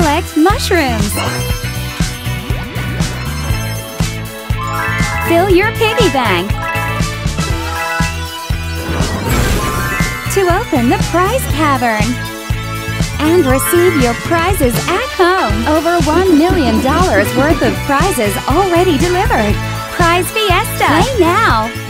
Collect mushrooms. Fill your piggy bank. To open the prize cavern and receive your prizes at home. Over $1 million worth of prizes already delivered. Prize Fiesta. Play now.